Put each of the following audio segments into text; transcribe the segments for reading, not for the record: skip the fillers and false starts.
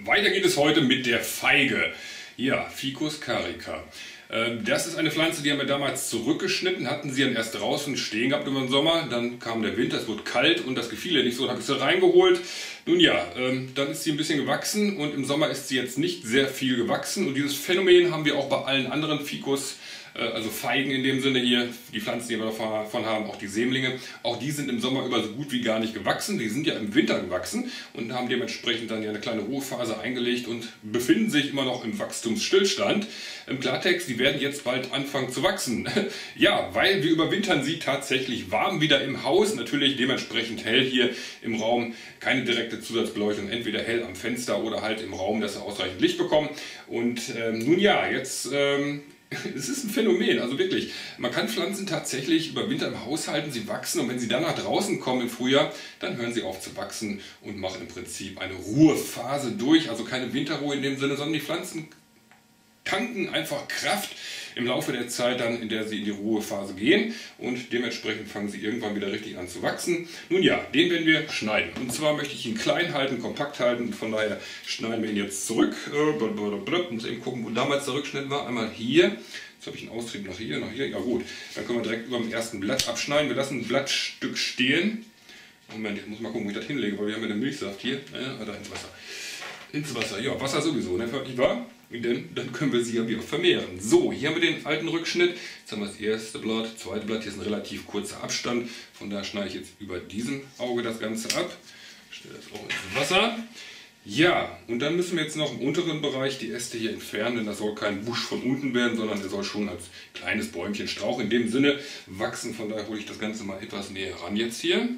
weiter geht es heute mit der Feige. Ja, Ficus carica. Das ist eine Pflanze, die haben wir damals zurückgeschnitten, hatten sie dann erst draußen stehen gehabt über den Sommer. Dann kam der Winter, es wurde kalt und das gefiel ihr nicht so, dann habe ich sie reingeholt. Nun ja, dann ist sie ein bisschen gewachsen und im Sommer ist sie jetzt nicht sehr viel gewachsen. Und dieses Phänomen haben wir auch bei allen anderen Ficus, also Feigen in dem Sinne hier, die Pflanzen, die wir davon haben, auch die Sämlinge, auch die sind im Sommer über so gut wie gar nicht gewachsen. Die sind ja im Winter gewachsen und haben dementsprechend dann ja eine kleine Ruhephase eingelegt und befinden sich immer noch im Wachstumsstillstand. Im Klartext, die werden jetzt bald anfangen zu wachsen. Ja, weil wir überwintern sie tatsächlich warm wieder im Haus, natürlich dementsprechend hell hier im Raum, keine direkte Zusatzbeleuchtung, entweder hell am Fenster oder halt im Raum, dass sie ausreichend Licht bekommen. Und nun ja, jetzt... es ist ein Phänomen, also wirklich. Man kann Pflanzen tatsächlich über Winter im Haus halten, sie wachsen und wenn sie dann nach draußen kommen im Frühjahr, dann hören sie auf zu wachsen und machen im Prinzip eine Ruhephase durch. Also keine Winterruhe in dem Sinne, sondern die Pflanzen tanken einfach Kraft im Laufe der Zeit dann, in der sie in die Ruhephase gehen und dementsprechend fangen sie irgendwann wieder richtig an zu wachsen. Nun ja, den werden wir schneiden. Und zwar möchte ich ihn klein halten, kompakt halten und von daher schneiden wir ihn jetzt zurück. Ich muss eben gucken, wo damals der Rückschnitt war. Einmal hier. Jetzt habe ich einen Austrieb nach hier, nach hier. Ja gut, dann können wir direkt über dem ersten Blatt abschneiden. Wir lassen ein Blattstück stehen. Moment, ich muss mal gucken, wo ich das hinlege, weil wir haben ja den Milchsaft hier. Ja, da ins Wasser. Ins Wasser, ja, Wasser sowieso, ne? Nicht wahr? Denn dann können wir sie ja wieder vermehren. So, hier haben wir den alten Rückschnitt. Jetzt haben wir das erste Blatt, das zweite Blatt. Hier ist ein relativ kurzer Abstand. Von daher schneide ich jetzt über diesem Auge das Ganze ab. Stelle das auch ins Wasser. Ja, und dann müssen wir jetzt noch im unteren Bereich die Äste hier entfernen, denn das soll kein Busch von unten werden, sondern der soll schon als kleines Bäumchen, Strauch in dem Sinne wachsen. Von daher hole ich das Ganze mal etwas näher ran jetzt hier.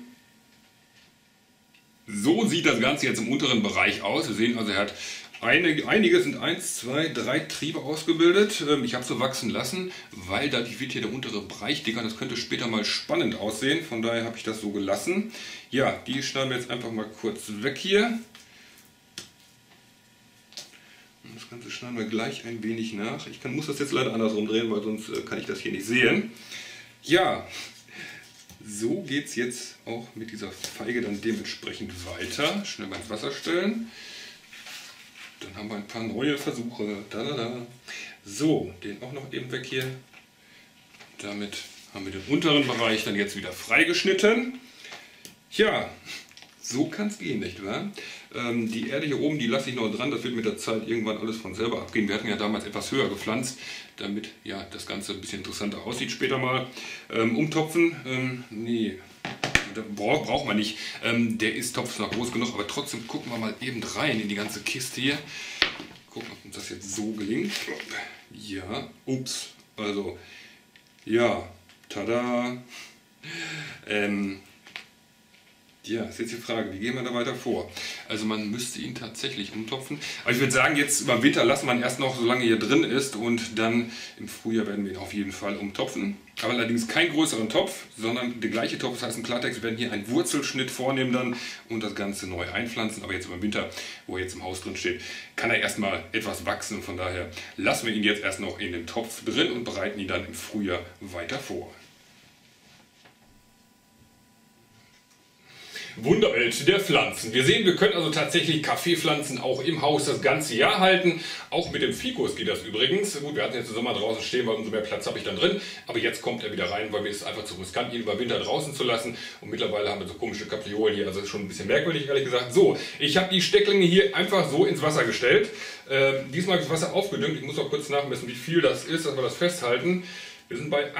So sieht das Ganze jetzt im unteren Bereich aus. Wir sehen also, er hat einige sind 1, 2, 3 Triebe ausgebildet. Ich habe sie wachsen lassen, weil da wird hier der untere Bereich dicker. Das könnte später mal spannend aussehen. Von daher habe ich das so gelassen. Ja, die schneiden wir jetzt einfach mal kurz weg hier. Und das Ganze schneiden wir gleich ein wenig nach. Muss das jetzt leider andersrum drehen, weil sonst kann ich das hier nicht sehen. Ja. So geht es jetzt auch mit dieser Feige dann dementsprechend weiter. Schnell mal ins Wasser stellen. Dann haben wir ein paar neue Versuche. So, den auch noch eben weg hier. Damit haben wir den unteren Bereich dann jetzt wieder freigeschnitten. Ja, so kann es gehen, nicht wahr? Die Erde hier oben, die lasse ich noch dran, das wird mit der Zeit irgendwann alles von selber abgehen. Wir hatten ja damals etwas höher gepflanzt, damit ja das Ganze ein bisschen interessanter aussieht später mal. Umtopfen, nee, braucht man nicht. Der ist Topf noch groß genug, aber trotzdem gucken wir mal eben rein in die ganze Kiste hier. Gucken, ob uns das jetzt so gelingt. Ja, ups, also, ja, tada. Ja, ist jetzt die Frage, wie gehen wir da weiter vor? Also man müsste ihn tatsächlich umtopfen. Aber ich würde sagen, jetzt über Winter lassen wir ihn erst noch, solange er hier drin ist. Und dann im Frühjahr werden wir ihn auf jeden Fall umtopfen. Aber allerdings keinen größeren Topf, sondern der gleiche Topf. Das heißt im Klartext, wir werden hier einen Wurzelschnitt vornehmen dann und das Ganze neu einpflanzen. Aber jetzt über Winter, wo er jetzt im Haus drin steht, kann er erstmal etwas wachsen. Und von daher lassen wir ihn jetzt erst noch in dem Topf drin und bereiten ihn dann im Frühjahr weiter vor. Wunderwelt der Pflanzen. Wir sehen, wir können also tatsächlich Kaffeepflanzen auch im Haus das ganze Jahr halten. Auch mit dem Ficus geht das übrigens. Gut, wir hatten jetzt im Sommer draußen stehen, weil umso mehr Platz habe ich dann drin. Aber jetzt kommt er wieder rein, weil mir ist einfach zu riskant, ihn über Winter draußen zu lassen. Und mittlerweile haben wir so komische Kapriolen hier, also das ist schon ein bisschen merkwürdig, ehrlich gesagt. So, ich habe die Stecklinge hier einfach so ins Wasser gestellt. Diesmal habe ich das Wasser aufgedüngt. Ich muss auch kurz nachmessen, wie viel das ist, dass wir das festhalten. Wir sind bei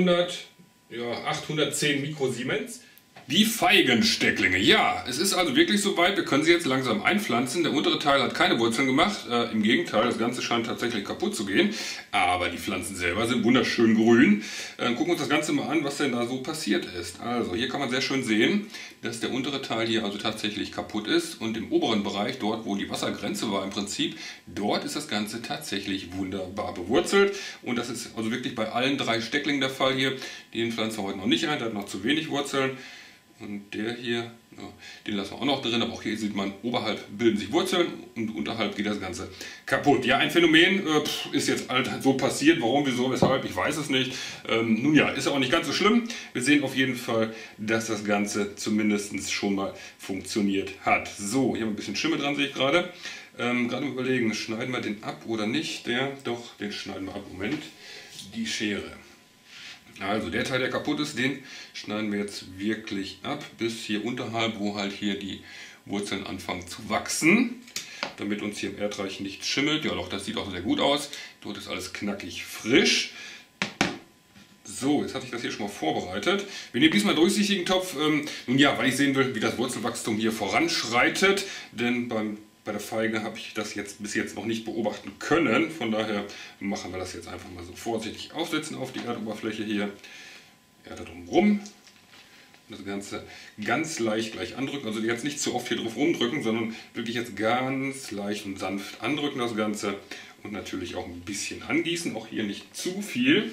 810 Mikrosiemens. Die Feigenstecklinge. Ja, es ist also wirklich soweit. Wir können sie jetzt langsam einpflanzen. Der untere Teil hat keine Wurzeln gemacht. Im Gegenteil, das Ganze scheint tatsächlich kaputt zu gehen. Aber die Pflanzen selber sind wunderschön grün. Gucken wir uns das Ganze mal an, was denn da so passiert ist. Also hier kann man sehr schön sehen, dass der untere Teil hier also tatsächlich kaputt ist. Und im oberen Bereich, dort wo die Wassergrenze war im Prinzip, dort ist das Ganze tatsächlich wunderbar bewurzelt. Und das ist also wirklich bei allen 3 Stecklingen der Fall hier. Den pflanzen wir heute noch nicht ein, der hat noch zu wenig Wurzeln. Und der hier, ja, den lassen wir auch noch drin, aber auch hier sieht man, oberhalb bilden sich Wurzeln und unterhalb geht das Ganze kaputt. Ja, ein Phänomen ist jetzt halt so passiert, warum, wieso, weshalb, ich weiß es nicht. Nun ja, ist auch nicht ganz so schlimm. Wir sehen auf jeden Fall, dass das Ganze zumindest schon mal funktioniert hat. So, hier haben wir ein bisschen Schimmel dran, sehe ich gerade. Gerade überlegen, schneiden wir den ab oder nicht? Doch, den schneiden wir ab. Moment, die Schere. Also der Teil, der kaputt ist, den schneiden wir jetzt wirklich ab, bis hier unterhalb, wo halt hier die Wurzeln anfangen zu wachsen, damit uns hier im Erdreich nichts schimmelt. Ja doch, das sieht auch sehr gut aus. Dort ist alles knackig frisch. So, jetzt hatte ich das hier schon mal vorbereitet. Wir nehmen diesmal durchsichtigen Topf. Nun ja, weil ich sehen will, wie das Wurzelwachstum hier voranschreitet, denn bei der Feige habe ich das jetzt bis jetzt noch nicht beobachten können. Von daher machen wir das jetzt einfach mal so vorsichtig aufsetzen auf die Erdoberfläche hier. Erde drumherum. Das Ganze ganz leicht gleich andrücken. Also jetzt nicht zu oft hier drauf rumdrücken, sondern wirklich jetzt ganz leicht und sanft andrücken das Ganze. Und natürlich auch ein bisschen angießen. Auch hier nicht zu viel.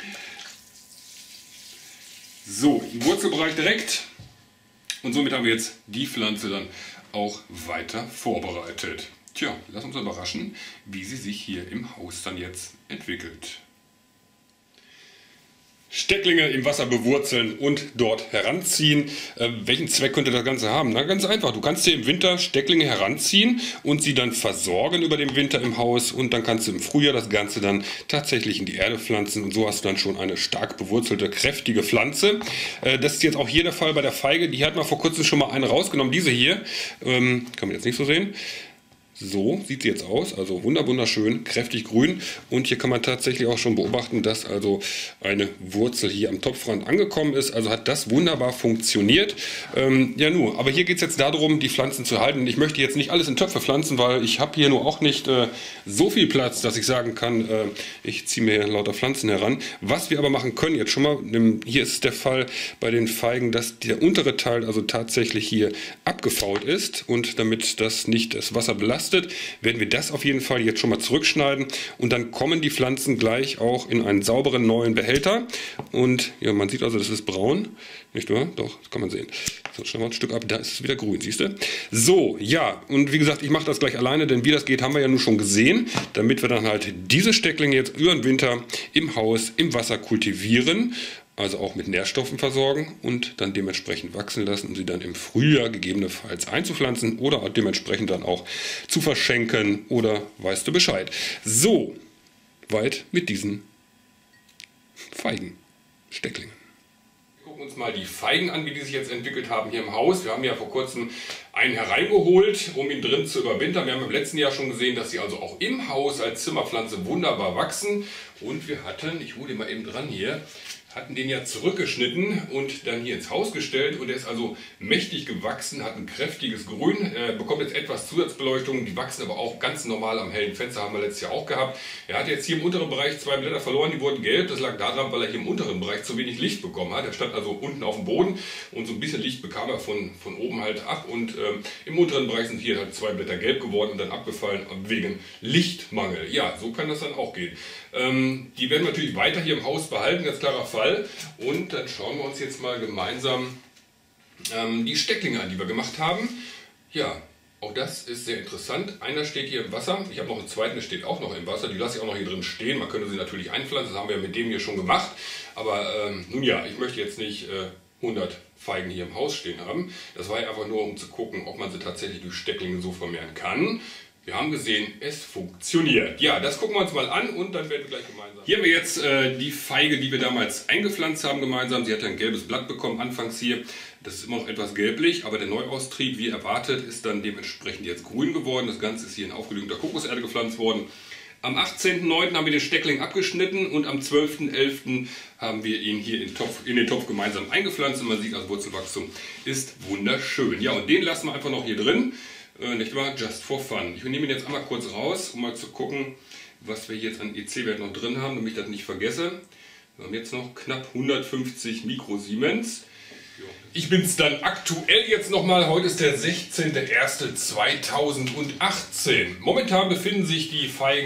So, im Wurzelbereich direkt. Und somit haben wir jetzt die Pflanze dann auch weiter vorbereitet. Tja, lass uns überraschen, wie sie sich hier im Haus dann jetzt entwickelt. Stecklinge im Wasser bewurzeln und dort heranziehen. Welchen Zweck könnte das Ganze haben? Na, ganz einfach. Du kannst dir im Winter Stecklinge heranziehen und sie dann versorgen über den Winter im Haus und dann kannst du im Frühjahr das Ganze dann tatsächlich in die Erde pflanzen und so hast du dann schon eine stark bewurzelte, kräftige Pflanze. Das ist jetzt auch hier der Fall bei der Feige. Die hat man vor kurzem schon mal eine rausgenommen. Diese hier, kann man jetzt nicht so sehen. So sieht sie jetzt aus, also wunderschön, kräftig grün und hier kann man tatsächlich auch schon beobachten, dass also eine Wurzel hier am Topfrand angekommen ist, also hat das wunderbar funktioniert. Ja nur, aber hier geht es jetzt darum, die Pflanzen zu halten. Ich möchte jetzt nicht alles in Töpfe pflanzen, weil ich habe hier nur auch nicht so viel Platz, dass ich sagen kann, ich ziehe mir lauter Pflanzen heran. Was wir aber machen können, jetzt schon mal, hier ist der Fall bei den Feigen, dass der untere Teil also tatsächlich hier abgefault ist und damit das nicht das Wasser belastet, werden wir das auf jeden Fall jetzt schon mal zurückschneiden und dann kommen die Pflanzen gleich auch in einen sauberen neuen Behälter und ja, man sieht also, das ist braun, nicht wahr? Doch, das kann man sehen. So, schneiden wir ein Stück ab, da ist es wieder grün, siehst du? So, ja, und wie gesagt, ich mache das gleich alleine, denn wie das geht, haben wir ja nun schon gesehen, damit wir dann halt diese Stecklinge jetzt über den Winter im Haus, im Wasser kultivieren, also auch mit Nährstoffen versorgen und dann dementsprechend wachsen lassen, um sie dann im Frühjahr gegebenenfalls einzupflanzen oder dementsprechend dann auch zu verschenken oder weißt du Bescheid. So, weit mit diesen Feigenstecklingen. Wir gucken uns mal die Feigen an, wie die sich jetzt entwickelt haben hier im Haus. Wir haben ja vor kurzem einen hereingeholt, um ihn drin zu überwintern. Wir haben im letzten Jahr schon gesehen, dass sie also auch im Haus als Zimmerpflanze wunderbar wachsen. Und wir hatten, ich hole den mal eben dran hier, hatten den ja zurückgeschnitten und dann hier ins Haus gestellt und er ist also mächtig gewachsen, hat ein kräftiges Grün, bekommt jetzt etwas Zusatzbeleuchtung, die wachsen aber auch ganz normal am hellen Fenster, haben wir letztes Jahr auch gehabt. Er hat jetzt hier im unteren Bereich 2 Blätter verloren, die wurden gelb, das lag daran, weil er hier im unteren Bereich zu wenig Licht bekommen hat. Er stand also unten auf dem Boden und so ein bisschen Licht bekam er von oben halt ab und im unteren Bereich sind hier halt 2 Blätter gelb geworden und dann abgefallen wegen Lichtmangel. Ja, so kann das dann auch gehen. Die werden wir natürlich weiter hier im Haus behalten, ganz klarer Fall. Und dann schauen wir uns jetzt mal gemeinsam die Stecklinge an, die wir gemacht haben. Ja, auch das ist sehr interessant. Einer steht hier im Wasser. Ich habe noch einen zweiten, der steht auch noch im Wasser. Die lasse ich auch noch hier drin stehen. Man könnte sie natürlich einpflanzen, das haben wir mit dem hier schon gemacht. Aber nun ja, ich möchte jetzt nicht 100 Feigen hier im Haus stehen haben. Das war ja einfach nur, um zu gucken, ob man sie tatsächlich durch Stecklinge so vermehren kann. Wir haben gesehen, es funktioniert. Ja, das gucken wir uns mal an und dann werden wir gleich gemeinsam. Hier haben wir jetzt die Feige, die wir damals eingepflanzt haben gemeinsam. Sie hat ein gelbes Blatt bekommen anfangs hier. Das ist immer noch etwas gelblich, aber der Neuaustrieb, wie erwartet, ist dann dementsprechend jetzt grün geworden. Das Ganze ist hier in aufgedüngter Kokoserde gepflanzt worden. Am 18.09. haben wir den Steckling abgeschnitten und am 12.11. haben wir ihn hier in den Topf gemeinsam eingepflanzt. Und man sieht, das Wurzelwachstum ist wunderschön. Ja, und den lassen wir einfach noch hier drin. Nicht wahr? Just for fun. Ich nehme ihn jetzt einmal kurz raus, um mal zu gucken, was wir jetzt an EC-Wert noch drin haben, damit ich das nicht vergesse. Wir haben jetzt noch knapp 150 Mikrosiemens. Ich bin es dann aktuell jetzt nochmal. Heute ist der 16.01.2018. Momentan befinden sich die Feigen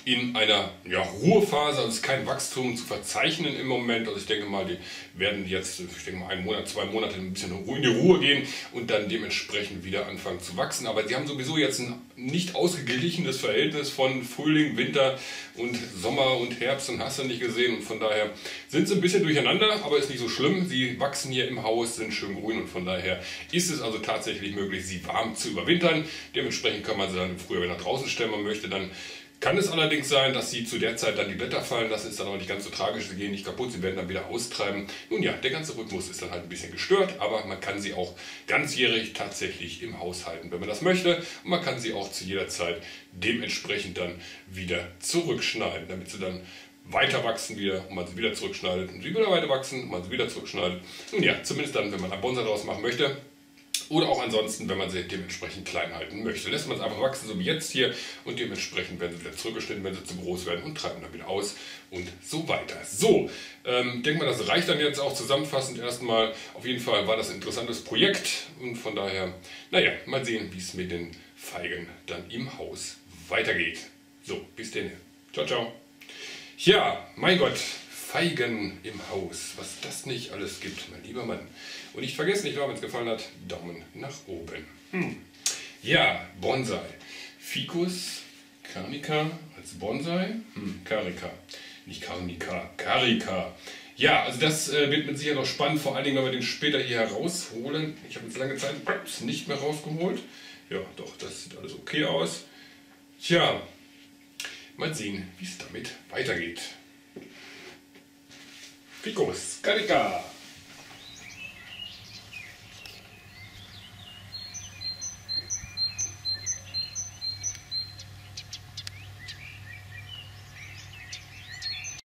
in einer Ruhephase, also es ist kein Wachstum zu verzeichnen im Moment. Also ich denke mal, die werden jetzt, ich denke mal 1 Monat, 2 Monate ein bisschen in die Ruhe gehen und dann dementsprechend wieder anfangen zu wachsen. Aber sie haben sowieso jetzt ein nicht ausgeglichenes Verhältnis von Frühling, Winter und Sommer und Herbst und hast du nicht gesehen. Und von daher sind sie ein bisschen durcheinander, aber ist nicht so schlimm. Sie wachsen hier im Haus, sind schön grün und von daher ist es also tatsächlich möglich, sie warm zu überwintern. Dementsprechend kann man sie dann im Frühjahr, wenn er draußen stellen man möchte, dann kann es allerdings sein, dass sie zu der Zeit dann die Blätter fallen lassen, ist dann aber nicht ganz so tragisch, sie gehen nicht kaputt, sie werden dann wieder austreiben. Nun ja, der ganze Rhythmus ist dann halt ein bisschen gestört, aber man kann sie auch ganzjährig tatsächlich im Haus halten, wenn man das möchte. Und man kann sie auch zu jeder Zeit dementsprechend dann wieder zurückschneiden, damit sie dann weiter wachsen wieder und man sie wieder zurückschneidet und sie wieder weiter wachsen und man sie wieder zurückschneidet. Nun ja, zumindest dann, wenn man einen Bonsai daraus machen möchte. Oder auch ansonsten, wenn man sie dementsprechend klein halten möchte. Lässt man es einfach wachsen, so wie jetzt hier. Und dementsprechend werden sie wieder zurückgeschnitten, wenn sie zu groß werden und treiben dann wieder aus und so weiter. So, denke mal, das reicht dann jetzt auch zusammenfassend erstmal. Auf jeden Fall war das ein interessantes Projekt. Und von daher, naja, mal sehen, wie es mit den Feigen dann im Haus weitergeht. So, bis denn. Ciao, ciao. Ja, mein Gott. Feigen im Haus, was das nicht alles gibt, mein lieber Mann. Und nicht vergessen, wenn es gefallen hat, Daumen nach oben. Ja, Bonsai. Ficus carnica als Bonsai. Carica. Nicht Carnica, Carica. Ja, also das wird mit Sicherheit noch spannend, vor allen Dingen, wenn wir den später hier herausholen. Ich habe jetzt lange Zeit nicht mehr rausgeholt. Ja, doch, das sieht alles okay aus. Tja, mal sehen, wie es damit weitergeht. Ficus carnica.